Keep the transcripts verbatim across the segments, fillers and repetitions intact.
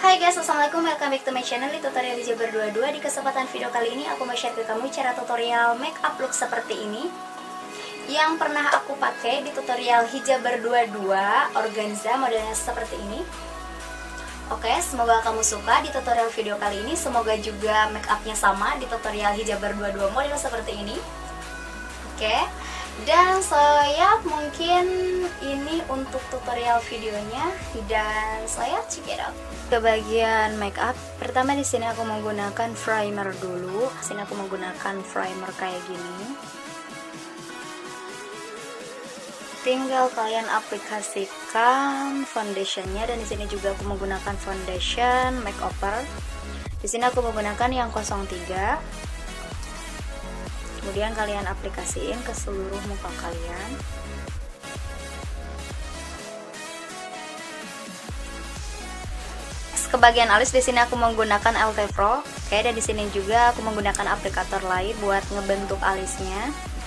Hai guys, assalamualaikum, welcome back to my channel. Di tutorial hijab berdua dua, di kesempatan video kali ini aku mau share ke kamu cara tutorial make up look seperti ini yang pernah aku pakai di tutorial hijab berdua dua organza modelnya seperti ini. Oke, semoga kamu suka di tutorial video kali ini. Semoga juga make upnya sama di tutorial hijab berdua dua model seperti ini. Oke, dan saya mungkin ini untuk tutorial videonya, dan saya check it out. Ke bagian make up, pertama di sini aku menggunakan primer dulu. Sini aku menggunakan primer kayak gini. Tinggal kalian aplikasikan foundationnya, dan di sini juga aku menggunakan foundation makeover. Di sini aku menggunakan yang nol tiga. Kemudian kalian aplikasiin ke seluruh muka kalian. Ke bagian alis, di sini aku menggunakan L T Pro. Oke, dan di sini juga aku menggunakan aplikator lain buat ngebentuk alisnya.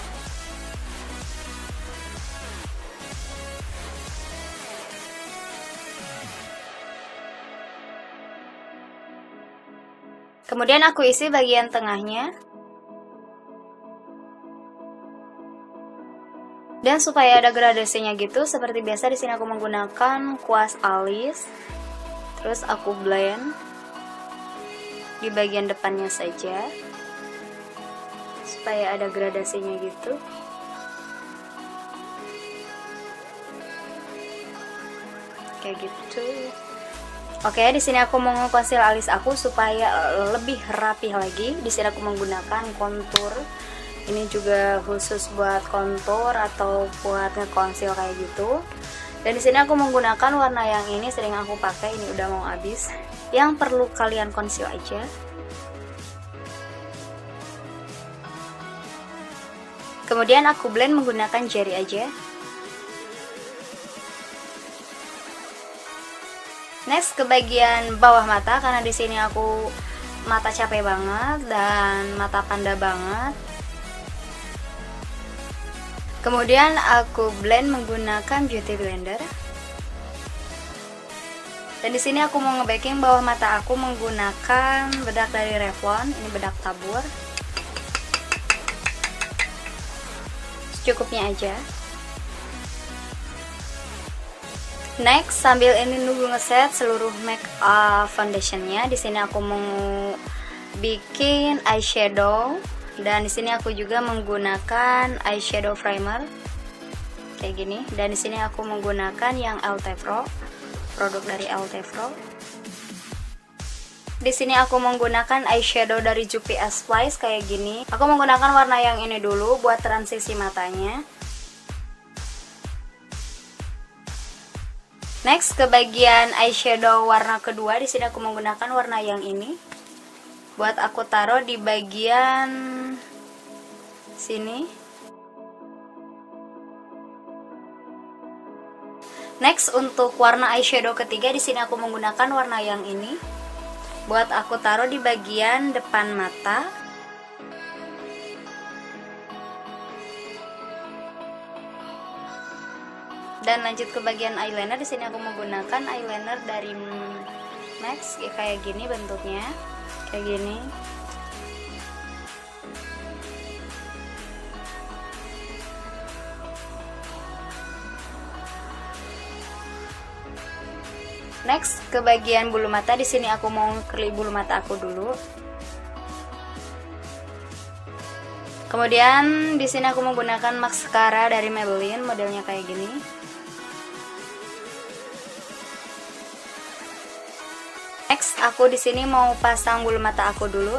Kemudian aku isi bagian tengahnya. Dan supaya ada gradasinya gitu, seperti biasa di sini aku menggunakan kuas alis. Terus aku blend di bagian depannya saja supaya ada gradasinya gitu. Kayak gitu. Oke, di sini aku mau nge-conceal alis aku supaya lebih rapi lagi. Di sini aku menggunakan kontur. Ini juga khusus buat kontur atau buat nge-conceal kayak gitu. Dan di sini aku menggunakan warna yang ini, sering aku pakai, ini udah mau habis. Yang perlu kalian conceal aja. Kemudian aku blend menggunakan jari aja. Next ke bagian bawah mata, karena di sini aku mata capek banget dan mata panda banget. Kemudian aku blend menggunakan beauty blender. Dan di sini aku mau nge-backing bawah mata aku menggunakan bedak dari Revlon, ini bedak tabur. Secukupnya aja. Next, sambil ini nunggu ngeset seluruh make up foundationnya, di sini aku mau bikin eyeshadow. Dan di sini aku juga menggunakan eyeshadow primer kayak gini. Dan di sini aku menggunakan yang L T Pro, produk dari L T Pro. Di sini aku menggunakan eyeshadow dari Jupi Splice kayak gini. Aku menggunakan warna yang ini dulu buat transisi matanya. Next ke bagian eyeshadow warna kedua, di sini aku menggunakan warna yang ini. Buat aku taruh di bagian sini. Next untuk warna eyeshadow ketiga, di sini aku menggunakan warna yang ini. Buat aku taruh di bagian depan mata. Dan lanjut ke bagian eyeliner, di sini aku menggunakan eyeliner dari MAC kayak gini bentuknya. Kayak gini. Next ke bagian bulu mata, di sini aku mau curly bulu mata aku dulu. Kemudian di sini aku menggunakan mascara dari Maybelline, modelnya kayak gini. Next, aku di sini mau pasang bulu mata aku dulu.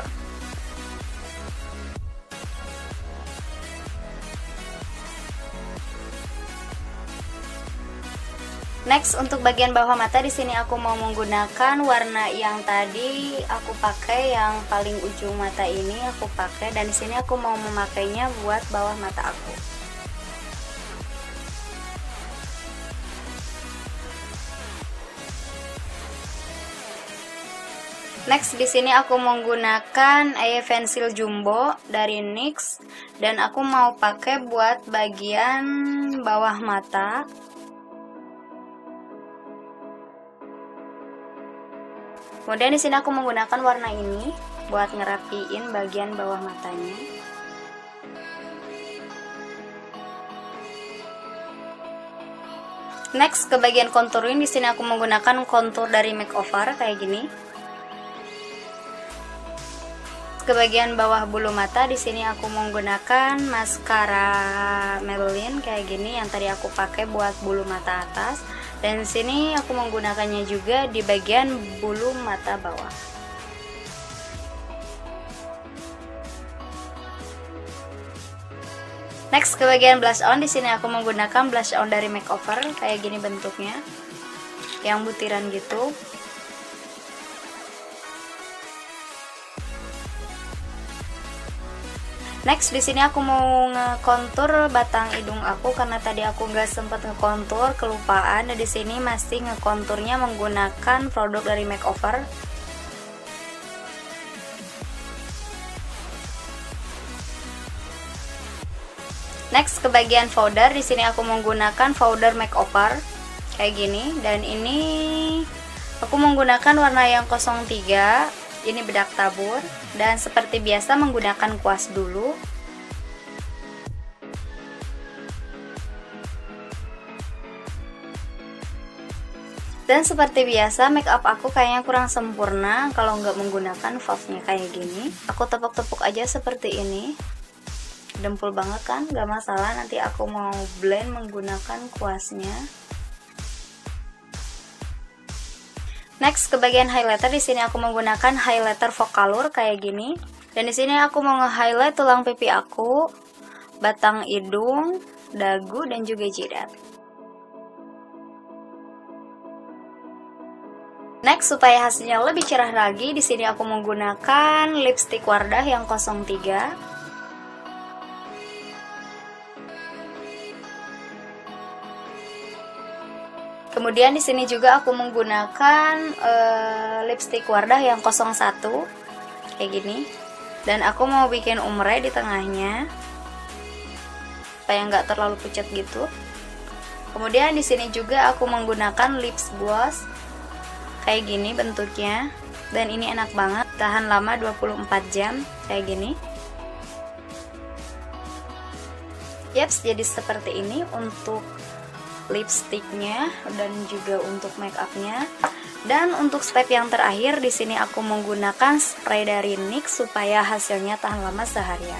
Next untuk bagian bawah mata, di sini aku mau menggunakan warna yang tadi aku pakai, yang paling ujung mata ini aku pakai, dan di sini aku mau memakainya buat bawah mata aku. Next di sini aku menggunakan eye pencil jumbo dari NYX, dan aku mau pakai buat bagian bawah mata. Kemudian di sini aku menggunakan warna ini buat ngerapiin bagian bawah matanya. Next ke bagian contouring, di sini aku menggunakan kontur dari makeover kayak gini. Ke bagian bawah bulu mata, di sini aku menggunakan maskara Maybelline kayak gini yang tadi aku pakai buat bulu mata atas, dan di sini aku menggunakannya juga di bagian bulu mata bawah. Next ke bagian blush on, di sini aku menggunakan blush on dari makeover kayak gini bentuknya, yang butiran gitu. Next di sini aku mau ngekontur batang hidung aku karena tadi aku nggak sempat ngekontur, kelupaan. Dan di sini masih ngekonturnya menggunakan produk dari makeover. Next ke bagian powder, di sini aku menggunakan powder makeover kayak gini, dan ini aku menggunakan warna yang nol tiga. Ini bedak tabur, dan seperti biasa menggunakan kuas dulu. Dan seperti biasa make up aku kayaknya kurang sempurna kalau nggak menggunakan puffnya kayak gini. Aku tepuk-tepuk aja seperti ini. Dempul banget kan, nggak masalah. Nanti aku mau blend menggunakan kuasnya. Next ke bagian highlighter, di sini aku menggunakan highlighter Vocalour kayak gini. Dan di sini aku mau nge-highlight tulang pipi aku, batang hidung, dagu, dan juga jidat. Next, supaya hasilnya lebih cerah lagi, di sini aku menggunakan lipstick Wardah yang nol tiga. Kemudian di sini juga aku menggunakan uh, lipstick Wardah yang nol satu kayak gini, dan aku mau bikin ombre di tengahnya supaya nggak terlalu pucat gitu. Kemudian di sini juga aku menggunakan lips gloss kayak gini bentuknya, dan ini enak banget, tahan lama dua puluh empat jam kayak gini. Yaps, jadi seperti ini untuk lipstiknya dan juga untuk make upnya. Dan untuk step yang terakhir, di sini aku menggunakan spray dari N Y X supaya hasilnya tahan lama seharian.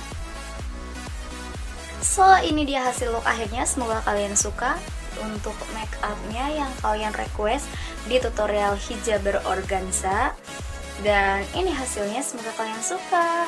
So, ini dia hasil look akhirnya. Semoga kalian suka untuk make upnya yang kalian request di tutorial hijaber organza. Dan ini hasilnya, semoga kalian suka.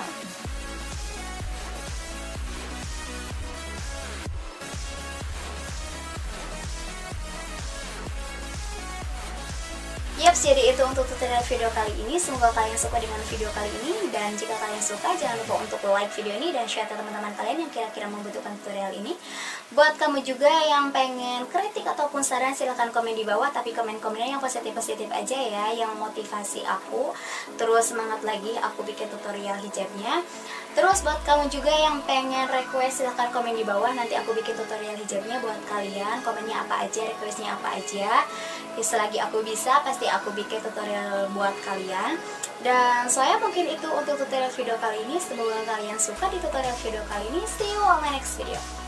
Yaps, jadi itu untuk tutorial video kali ini. Semoga kalian suka dengan video kali ini. Dan jika kalian suka, jangan lupa untuk like video ini dan share ke teman-teman kalian yang kira-kira membutuhkan tutorial ini. Buat kamu juga yang pengen kritik ataupun saran, silahkan komen di bawah. Tapi komen-komennya yang positif-positif aja ya, yang motivasi aku terus semangat lagi aku bikin tutorial hijabnya. Terus buat kamu juga yang pengen request, silahkan komen di bawah. Nanti aku bikin tutorial hijabnya buat kalian. Komennya apa aja, requestnya apa aja. Ya, selagi aku bisa, pasti aku bikin tutorial buat kalian. Dan saya mungkin itu untuk tutorial video kali ini. Semoga kalian suka di tutorial video kali ini. See you on my next video.